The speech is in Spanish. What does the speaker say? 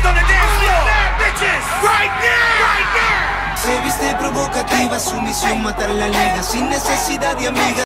Se viste provocativa, su misión matar la liga sin necesidad de amiga.